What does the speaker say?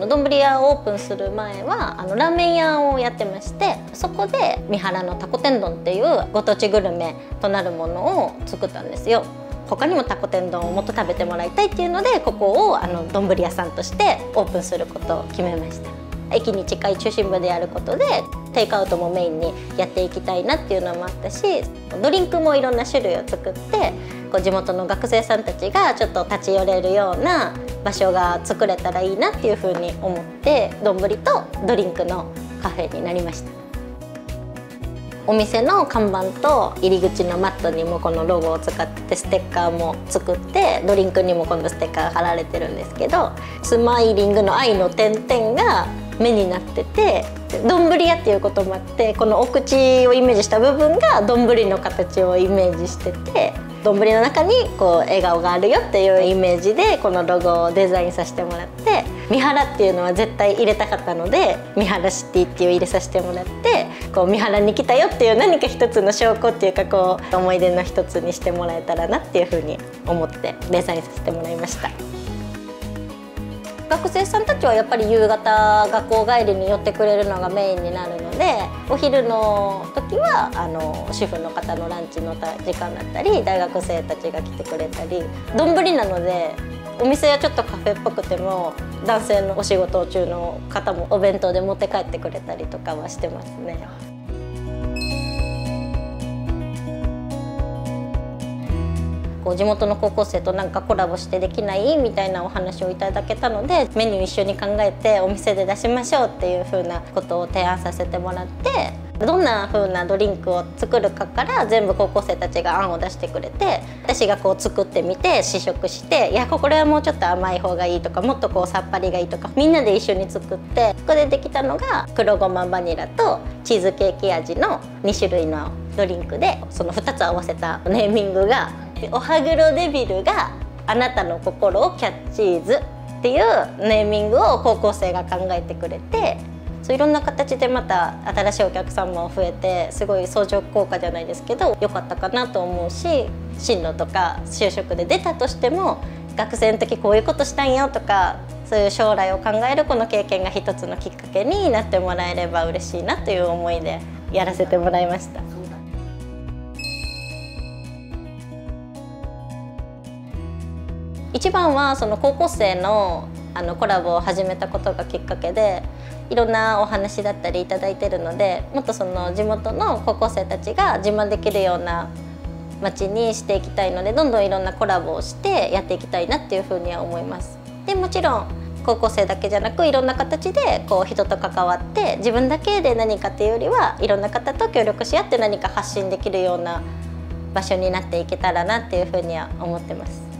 丼屋をオープンする前はラーメン屋をやってまして、そこで三原のたこ天丼っていうご当地グルメとなるものを作ったんですよ。他にもたこ天丼をもっと食べてもらいたいっていうので、ここを丼屋さんとしてオープンすることを決めました。駅に近い中心部でやることでテイクアウトもメインにやっていきたいなっていうのもあったし、ドリンクもいろんな種類を作って、地元の学生さんたちがちょっと立ち寄れるような場所が作れたらいいなっていうふうに思って、丼とドリンクのカフェになりました。お店の看板と入り口のマットにもこのロゴを使ってステッカーも作って、ドリンクにも今度ステッカーが貼られてるんですけど、スマイリングの愛の点々が目になってて、丼屋っていうこともあって、このお口をイメージした部分が丼の形をイメージしてて、丼の中に笑顔があるよっていうイメージでこのロゴをデザインさせてもらって、三原っていうのは絶対入れたかったので、三原シティっていう入れさせてもらって、三原に来たよっていう何か一つの証拠っていうか、思い出の一つにしてもらえたらなっていうふうに思ってデザインさせてもらいました。学生さんたちはやっぱり夕方学校帰りに寄ってくれるのがメインになるので、お昼の時は主婦の方のランチの時間だったり、大学生たちが来てくれたり、丼なのでお店はちょっとカフェっぽくても男性のお仕事中の方もお弁当で持って帰ってくれたりとかはしてますね。地元の高校生となんかコラボしてできないみたいなお話をいただけたので、メニュー一緒に考えてお店で出しましょうっていう風なことを提案させてもらって、どんな風なドリンクを作るかから全部高校生たちが案を出してくれて、私が作ってみて試食して、いやこれはもうちょっと甘い方がいいとか、もっとさっぱりがいいとか、みんなで一緒に作って、そこでできたのが黒ごまバニラとチーズケーキ味の2種類のドリンクで、その2つ合わせたネーミングがおはぐろデビルがあなたの心をキャッチーズっていうネーミングを高校生が考えてくれて、いろんな形でまた新しいお客さんも増えて、すごい相乗効果じゃないですけど良かったかなと思うし、進路とか就職で出たとしても学生の時こういうことしたんよとか、そういう将来を考えるこの経験が一つのきっかけになってもらえれば嬉しいなという思いでやらせてもらいました。一番はその高校生のコラボを始めたことがきっかけで、いろんなお話だったりいただいてるので、もっとその地元の高校生たちが自慢できるような街にしていきたいので、どんどんいろんなコラボをしてやっていきたいなっていうふうには思います。でもちろん高校生だけじゃなく、いろんな形で人と関わって、自分だけで何かっていうよりはいろんな方と協力し合って何か発信できるような場所になっていけたらなっていうふうには思ってます。